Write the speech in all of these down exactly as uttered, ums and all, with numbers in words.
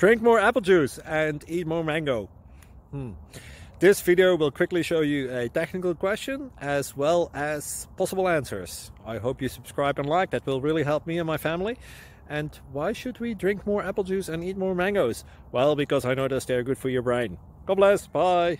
Drink more apple juice and eat more mango. Hmm. This video will quickly show you a technical question as well as possible answers. I hope you subscribe and like, that will really help me and my family. And why should we drink more apple juice and eat more mangoes? Well, because I noticed they're good for your brain. God bless, bye!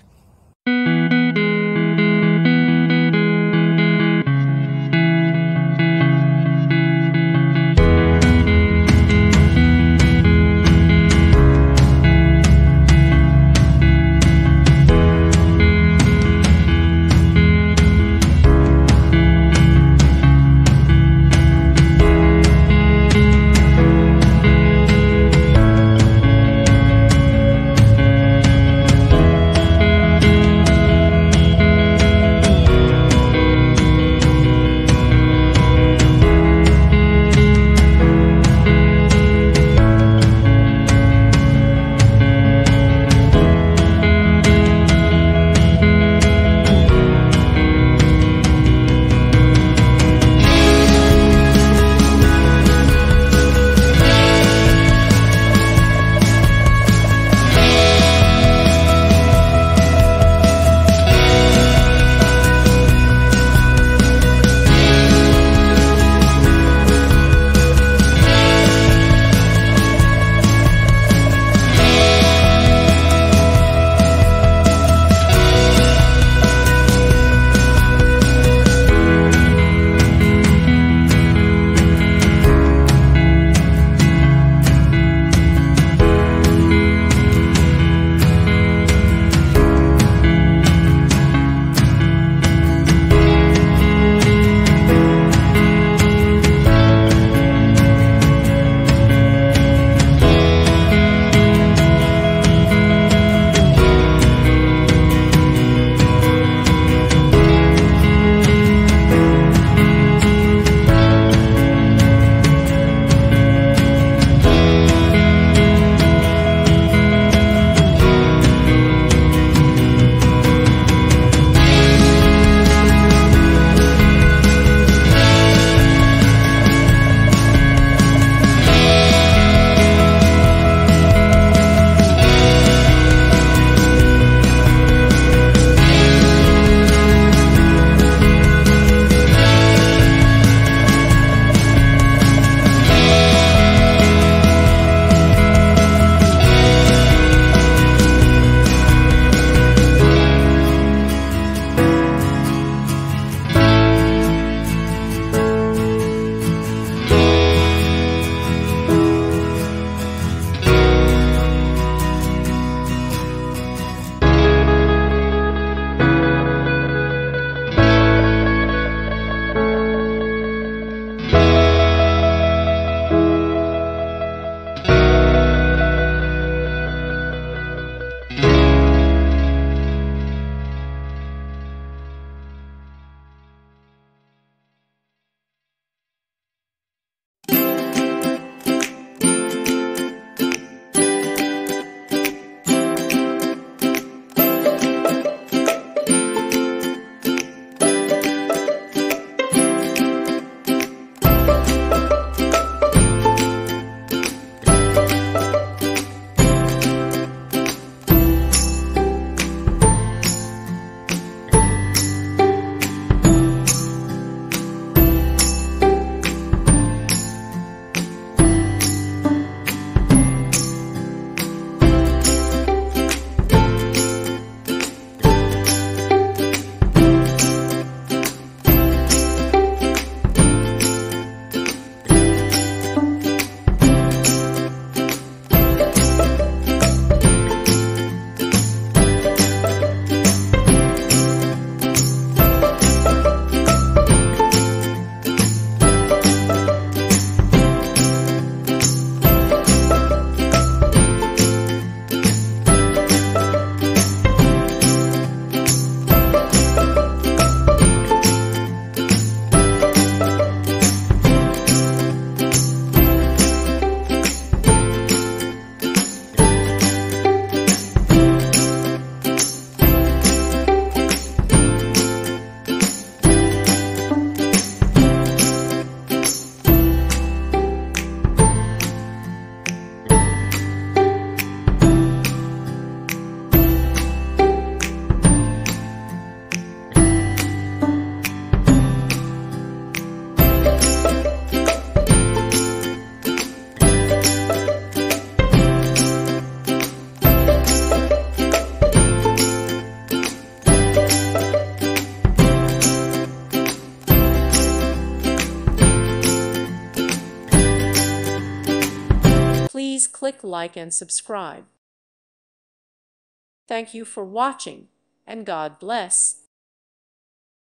click like and subscribe. Thank you for watching, and God bless.